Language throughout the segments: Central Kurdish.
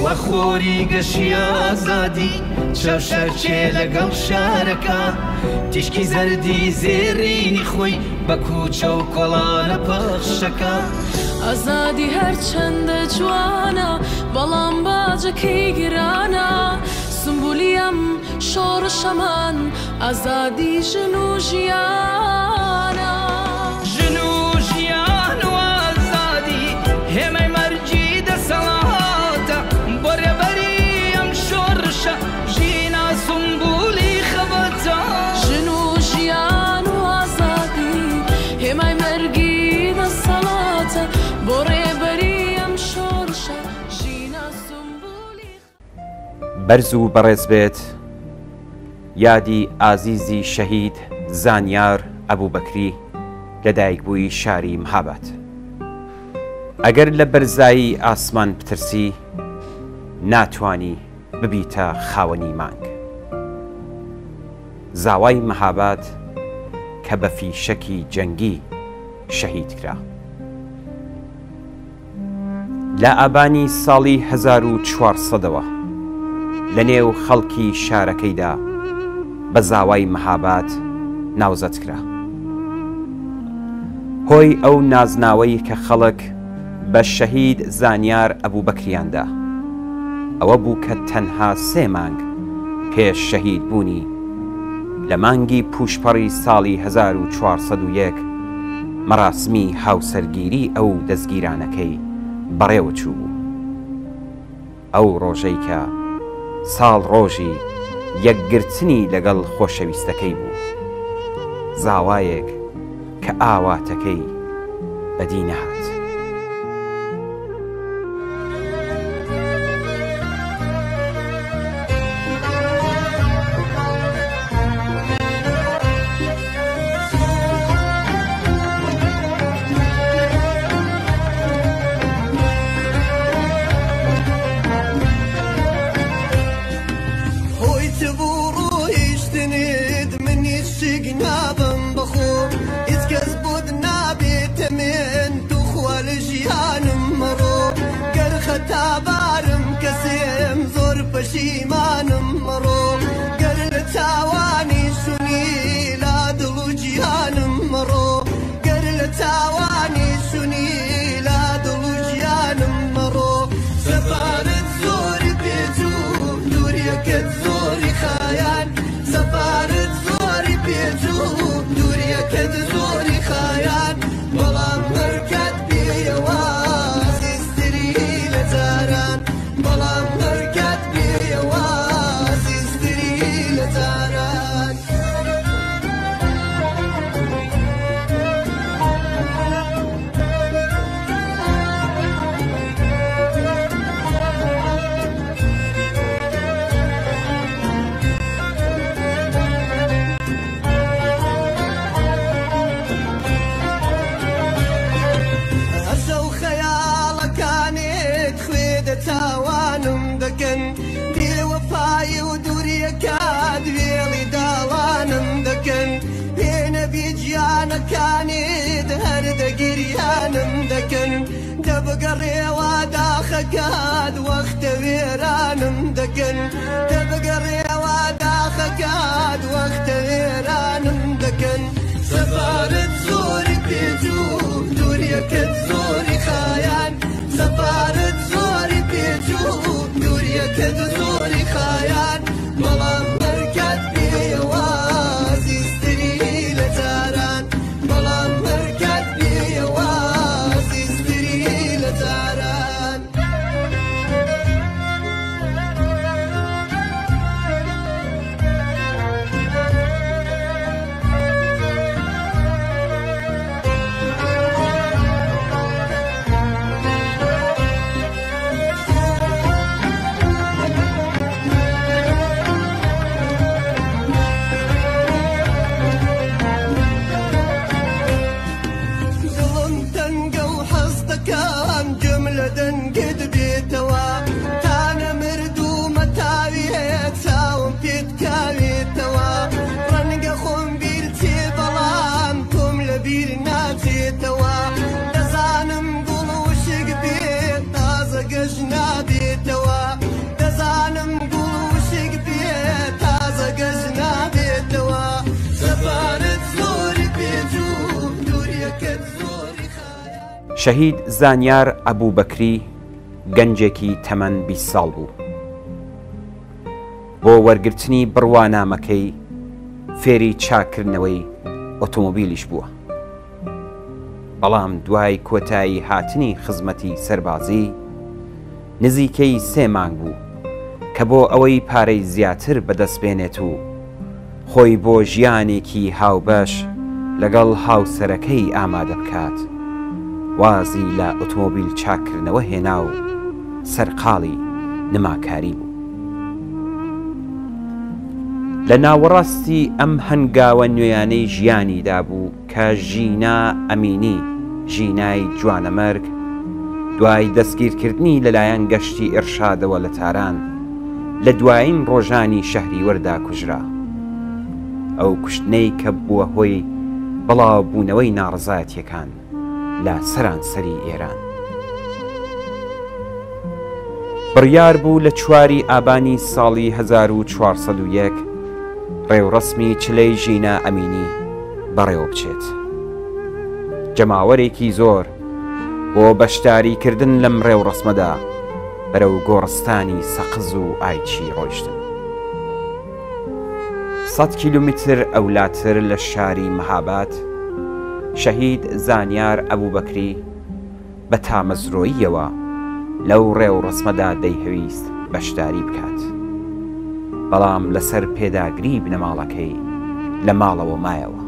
وەخۆری گەشی ئازادی چاو شەرچێ لەگەڵ شارەکە تیشکی زەردی زێڕینی خۆی بە کوچە و کۆڵانە پەخشەکە ئازادی هەرچەندە جوانە بەڵام باجەکەی گرانە سمبولی ئەم شۆڕشەمان ئازادی ژن و ژیانە ژن و ژیان و ئازادی هێمەی مەرجی دەسەڵاتە بۆ ڕێبەری ئەم شۆڕشە ژینا سمبولی خەبەتە ژن و ژیان و ئازادی هێمای مەرگی دەسەڵاتە بۆ ڕێبەری ئەم شۆڕشە ژینا سمبولی بەرز و بەڕێز بێت یادی ئازیزی شەهید زانیار ئەبوبەکری لەدایکبووی شاری مەهاباد. ئەگەر لە بەرزایی ئاسمان بترسی ناتوانی ببیتە خاوەنی مانگ. زاوای مەهاباد کە بە فیشەکی جەنگی شەهید کرا لە ئابانی ساڵی 1400ەوە لە نێو خەڵکی شارەکەیدا بە زاوای مەهاباد ناوزەت کرا. هۆی ئەو نازناوەی کە خەڵک بە شەهید زانیار ئەبوبەکریاندا ئەوە بوو کە تەنها 3 مانگ پێش شەهید بوونی لە مانگی پوشپەڕی ساڵی 1401 مەراسمی هاوسەرگیری ئەو دەستگیرانەکەی بەڕێوە چوو بوو. ئەو ڕۆژەی کە ساڵ ڕۆژی یەکگرتنی لەگەڵ خۆشەویستەکەی بوو، زاوایەک کە ئاواتەکەی بەدی نەهات. تابارم کەسێم زۆر پەشیمانم مەڕۆ گەر لە چاوانی سونی لا دڵ و گیانم مەڕۆ گەر لە چاوانی سونی لا دڵ و گیانم مەڕۆ سەفارت زۆری پێچوو دووریەکەت زۆری خایان سەفارت زۆری پێچوو دووریەکەت زۆری خایان بەڵام هەرکات پێیەوە تاوانم دەکەن بێوەفای و دووریەکات وێڵی داڵانم دەکەن پێنەبی گیانەکانێت هەر دەگریانم دەکەن دەبگەڕێوە داخەکات وەختە وێرانم دەکەن دەبگەڕێوە داخەکات وەختە وێرانم دەکەن سەفارت زۆری پێچوو دووریەکەت زۆری خایان سەفارت زۆری پێچوو دووریەکەت زۆری خایان بەڵام هەرکات پێیەوە زیستری لە جاران بەڵام هەرکات پێیەوە زیستری لە جاران شەهید زانیار ئەبووبەکری گەنجێکی تەمەن 20 ساڵ بوو. بۆ وەرگرتنی بڕوانامەکەی فێری چاکردنەوەی ئۆتۆمۆبیلیش بووە. بەڵام دوای کۆتایی هاتنی خزمەتی سەربازی نزیکەی 3 مانگ بوو کە بۆ ئەوەی پارەی زیاتر بەدەستبێنێت و خۆی بۆ ژیانێکی هاوبەش لەگەڵ هاوسەرەکەی ئامادە بکات، وازی لە ئۆتۆمۆبیل چاکردنەوە هێنا و سەرقاڵی نماکاری بوو. لە ناوەڕاستی ئەم هەنگاوە نوێیانەی ژیانیدا بوو کە ژینا ئەمینی، ژینای جوانەمەرگ، دوای دەستگیرکردنی لەلایەن گەشتی ئێرشادەوە لە تاران لە دوایین ڕۆژانی شەهری وەردا کوژرا. ئەو کوشتنەی کە بووە هۆی بەڵاوبوونەوەی ناڕزایەتیەکان لە سەرانسەری ئێران. بڕیار بوو لە 4 ئابانی ساڵی 1401 ڕێوڕەسمی چلەی ژینا ئەمینی بەڕێوە بچێت. جەماوەرێکی زۆر بۆ بەشداریکردن لەم ڕێوڕەسمەدا بەرەو گۆڕستانی سەقز و ئایچی ڕۆیشتن. 100 کیلومتر ئەولاتر لە شاری مەهاباد شەهید زانیار ئەبووبەکری بە تامەزرۆییەوە لەو ڕێوڕەسمەدا دەیهەویست بەشداری بکات، بەڵام لەسەر پێداگری بنەماڵەکەی لە ماڵەوە مایەوە.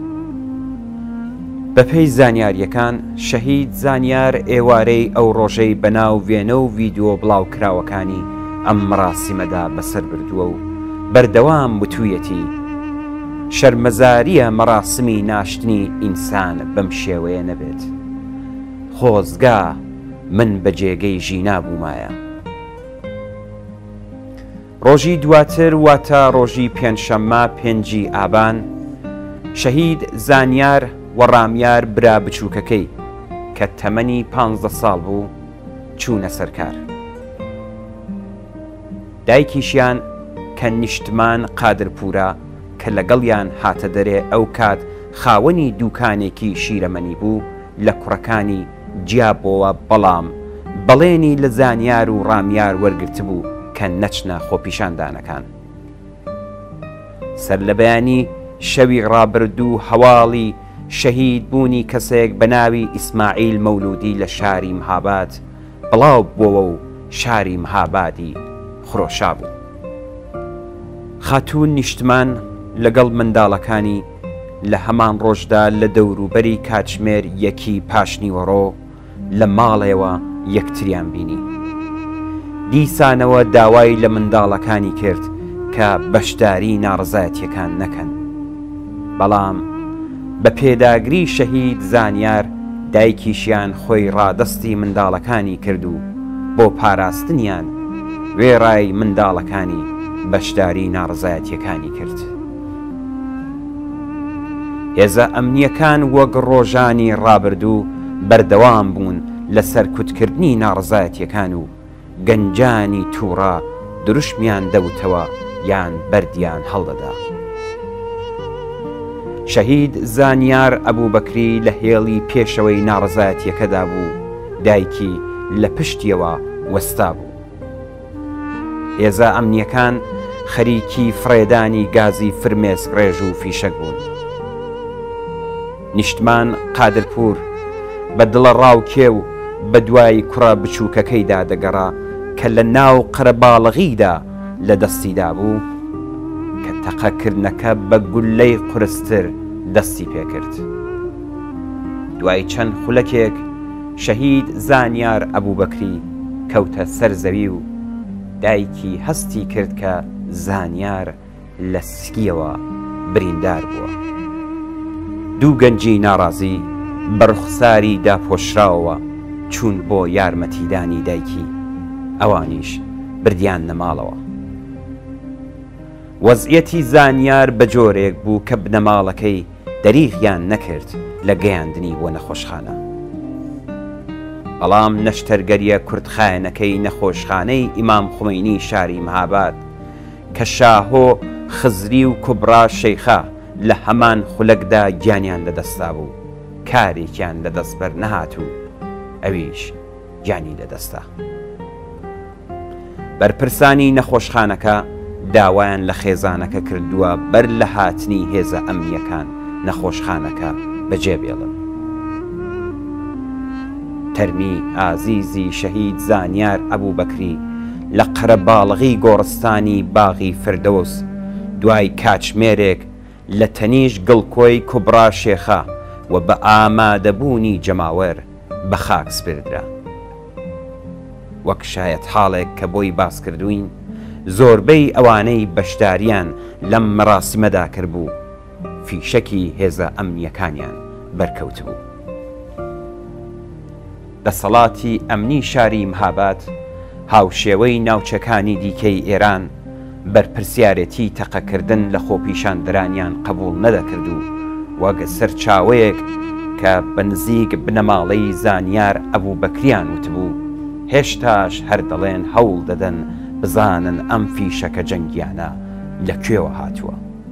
بەپێی زانیاریەکان شەهید زانیار ئێوارەی ئەو ڕۆژەی بەناو وێنە و ڤیدیۆ بڵاوکراوەکانی ئەم مەراسیمەدا بەسەر بردووە و بەردەوام وتوویەتی شەرمەزاریە مەراسمی ناشتنی ئینسان بەم شێوەیە نەبێت. خۆزگا من بە جێگەی ژینا بوومایە. ڕۆژی دواتر واتە ڕۆژی پێنجشەممە 5 ئابان شەهید زانیار وەڕامیار برا بچووکەکەی کە تەمەنی 15 ساڵ بوو چوونە سەرکار. دایکیشیان کە نیشتمان قادرپورە کە لەگەڵیان هاتە دەرێ ئەو کات خاوەنی دوکانێکی شیرەمەنی بوو لە کوڕەکانی جیابەوە، بەڵام بەڵێنی لە زانیار و ڕامیار وەرگرت بوو کە نەچنە خۆپیشاندانەکان. سەر لە بەیانی شەوی ڕابردوو هەواڵی شەهید بوونی کەسێک بە ناوی ئیسماعیل مەولودی لە شاری مەهاباد بڵاو بووەوە و شاری مەهابادی خرۆشا بوو. خاتوون نیشتمان لەگەڵ منداڵەکانی لە هەمان ڕۆژدا لە دەوروبەری کاتژمێر 1 پاشنیوەڕۆ لە ماڵێەوە یەکتریان بینی. دیسانەوە داوای لە منداڵەکانی کرد کە بەشداری ناڕزایەتیەکان نەکەن، بەڵام بە پێداگری شەهید زانیار دایکیشیان خۆی ڕادەستی منداڵەکانی کرد و بۆ پاراستنیان وێڕای منداڵەکانی بەشداری ناڕزایەتیەکانی کرد. هێزە ئەمنیەکان وەک ڕۆژانی ڕابردوو بەردەوام بوون لە سەرکوتکردنی ناڕزایەتیەکان و گەنجانی تووڕە دروشمیان دەوتەوە یان بەردیان هەڵدەدا. شەهید زانیار ئەبووبەکری لە هێڵی پێشەوەی ناڕزایەتیەکەدا بوو، دایکی لە پشتیەوە وەستا بوو. هێزە ئەمنیەکان خەریکی فڕێدانی گازی فرمێسک ڕێژ و فیشەک بوون. نیشتمان قادرپور بە دڵە ڕاوکێ و بە دوای کوڕە بچووکەکەیدا دەگەڕا کە لە ناو قەرەباڵغیدا لە دەستیدا بوو کە تەقەکردنەکە بە گولەی قورستر دەستی پێکرد. دوای چەند خولەکێک شەهید زانیار ئەبووبەکری کەوتە سەر زەوی و دایکی هەستی کرد کە زانیار لە سکیەوە بریندار بووە. دوو گەنجی ناڕازی بەرخساری داپۆشراوەوە چوون بۆ یارمەتیدانی دایکی، ئەوانیش بردیان نەماڵەوە. وەزعیەتی زانیار بە جۆرێک بوو کە بنەماڵەکەی دەریغیان نەکرد لە گەیاندنی بۆ نەخۆشخانە. بەڵام نەشتەرگەریە کوردخایەنەکەی نەخۆشخانەی ئیمام خومەینی شاری مەهاباد کە شاهۆ خزری و کوبرا شەیخە لە هەمان خولەکدا گیانیان لەدەستا بوو، کارێکیان لەدەست بەر نەهات و ئەویش گیانی لەدەستا. بەرپرسانی نەخۆشخانەکە داوایان لە خێزانەکە کردووە بەر لە هاتنی هێزە ئەمنیەکان نەخۆشخانەکە بەجێبێڵن. تەرمی ئازیزی شەهید زانیار ئەبوبەکری لە قەرەباڵغی گۆڕستانی باغی فردەوس دوای کاتژمێرێک لە تەنیش گڵکۆی کوبرا شێخە و بە ئامادەبوونی جەماوەر بە خاک سپردرا. وەک شایەت حاڵێک کە بۆی باس کردوین، زۆربەی ئەوانەی بەشداریان لەم مەراسیمەدا کردبوو فیشەکی هێزە ئەمنیەکانیان بەرکەوت بوو. دەسەڵاتی ئەمنی شاری مهاباد هاوشێوەی ناوچەکانی دیکەی ئێران بەرپرسیارەتی تەقەکردن لە خۆپیشاندرانیان قبول نەدەکرد و وەک سەرچاوەیەک کە بە نزیک بنەماڵەی زانیار ئەبوبەکریان وتبوو هێشتاش هەر دەڵێن هەوڵ دەدەن بزانن ئەم فیشەکە جەنگیانە لەکوێوە هاتووە.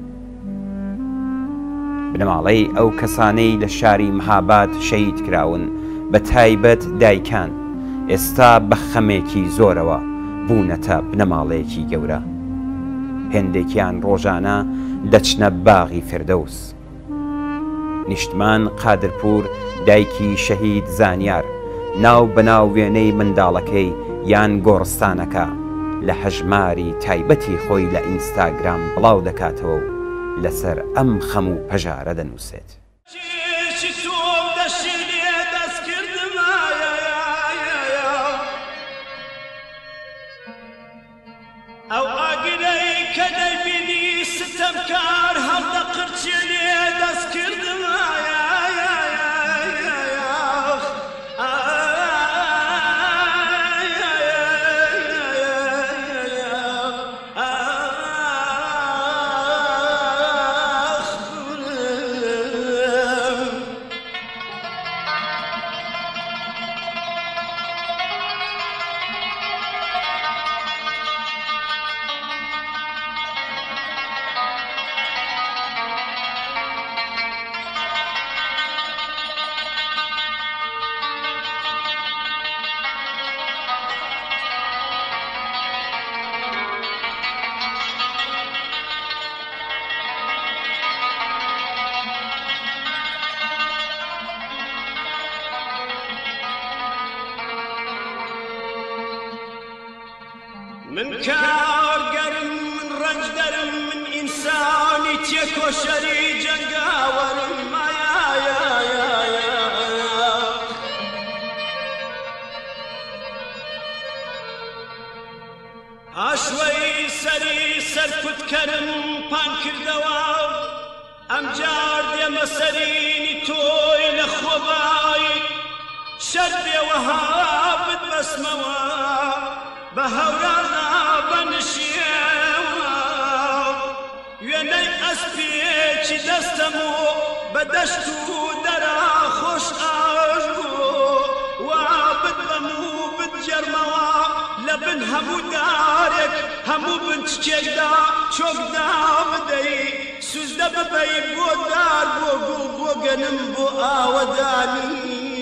بنەماڵەی ئەو کەسانەی لە شاری مهاباد شەهید کراون بە تایبەت دایکان ئێستا بە خەمێکی زۆرەوە بوونەتە بنەماڵەیەکی گەورە. هێندێکیان ڕۆژانە دەچنە باغی فردەوس. نیشتمان قادرپور دایکی شەهید زانیار ناو بەناو وێنەی منداڵەکەی یان گۆڕستانەکە لە هەژماری تایبەتی خۆی لە ئینستاگرام بڵاو دەکاتەوە و لەسەر ئەم خەم و پەژارە دەنووسێت. ئەو ئاگرەی کە دەیبینی ستەمکار هەڵدە قرچێ لێ دەست کردمایە. من کارگەرم من ڕەنجدەرم من ئینسانی تێکۆشەری جەنگاوەرم ئاشوەی سەری سەرکوتکەرم پان کردەوە ئەمجار دێمە سەرینی تۆی لە خۆبایی شەر بێوەها بتبەسمەوە بە هەورانە بەنشێوە وێنەی ئەسپێکی دەستەم و بە دەشت و دەرا خۆش ئاژوو وا بتبەم و بتجەرمەوە لە بن هەموو دارێک هەموو بنچکێکدا چۆکدا بدەی سوزدە ببەی بۆ دار بۆ گوڵ بۆ گەنم بۆ ئاوەدانی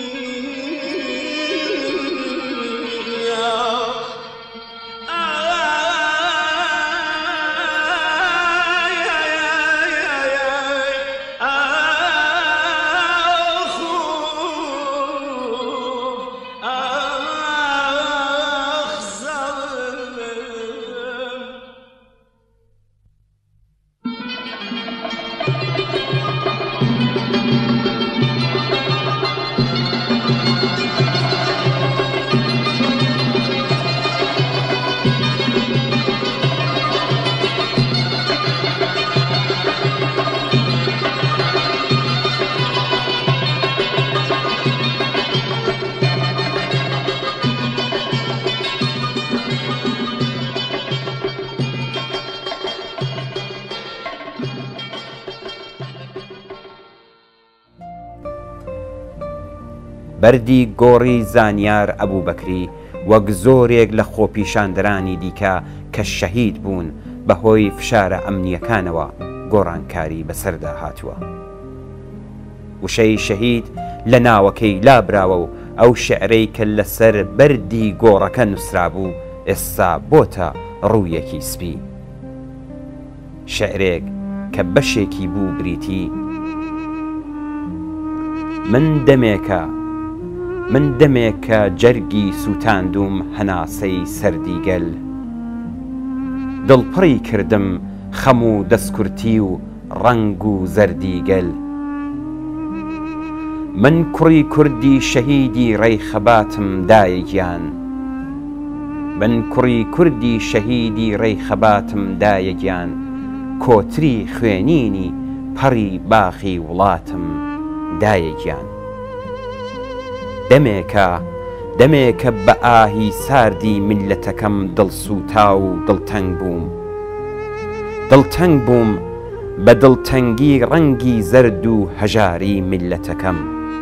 بەردی گۆڕی زانیار ئەبوبەکری وەک زۆرێک لە خۆپیشاندرانی دیکە کە شەهید بوون بەهۆی فشارە ئەمنیەکانەوە گۆڕانکاری بەسەردا هاتووە. وشەی شەهید لە ناوەکەی لابراوە و ئەو شعرەی کە لەسەر بەردی گۆڕەکە نووسرا بوو ئێستا بۆتە ڕوویەکی سپی. شعرێک کە بەشێکی بوو بریتی من دەمێکە جەرگی سووتاندوم هەناسەی سەردیگەل، دڵپڕی کردم خەم و دەستکورتی و ڕەنگ و زەردیگەل. من کوڕی کوردی شەهیدی ڕێیخەباتم دایەگیان، من کوڕی کوردی شەهیدی ڕێیخەباتم دایەگیان، کۆتری خوێنینی پەڕی باخی وڵاتم دایەگیان. دەمێکە بە ئاهی ساردی میلەتەکەم دڵسووتا و دڵتەنگ بووم بە دڵتەنگی ڕەنگی زەرد و هەژاری میلەتەکەم.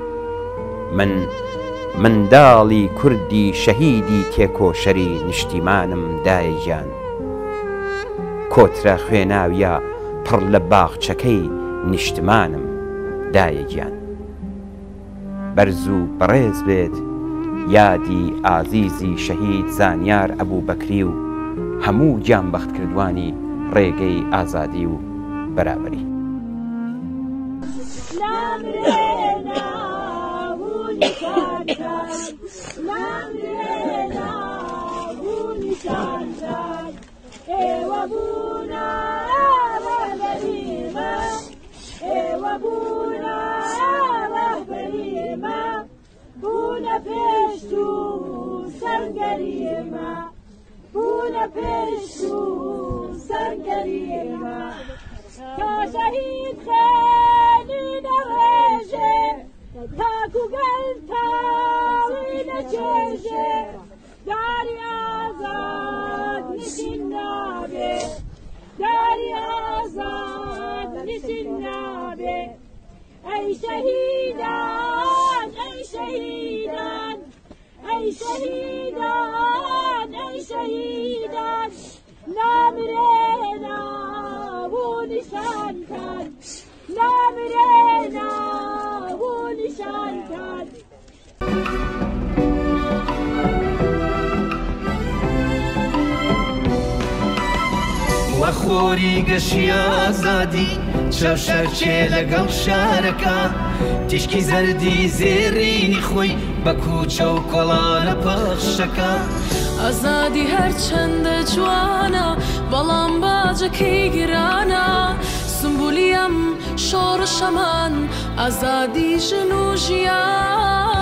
منداڵی کوردی شەهیدی تێکۆشەری نیشتیمانم دایەگیان، کۆترە خوێناویە پڕ لە باخچەکەی نیشتمانم دایەگیان. بەرز و بەڕێز بێت یادی ئازیزی شەهید زانیار ئەبووبەکری و هەموو گیانبەخت کردوانی ڕێگەی ئازادی و بەرابەری. شهید خیلی نوشه تاکو گل تاوی نچشه داری آزاد نشین نابه، داری آزاد نشین نابه. ای شهیدان ای شهیدان ای شهیدان ای شهیدان، نامرنا و نشان کن، نامرنا و نشان کن. وەخۆری گەشی ئازادی چەوشەرچێ لەگەڵ شارەکە، تیشکی زەردی زێڕینی خۆی بە کوچە و کۆڵانە پەخشەکە. ئازادی هەرچەندە جوانە بەڵام باجەکەی گرانە، سمبولی ئەم شۆڕشەمان ئازادی ژن و ژیان.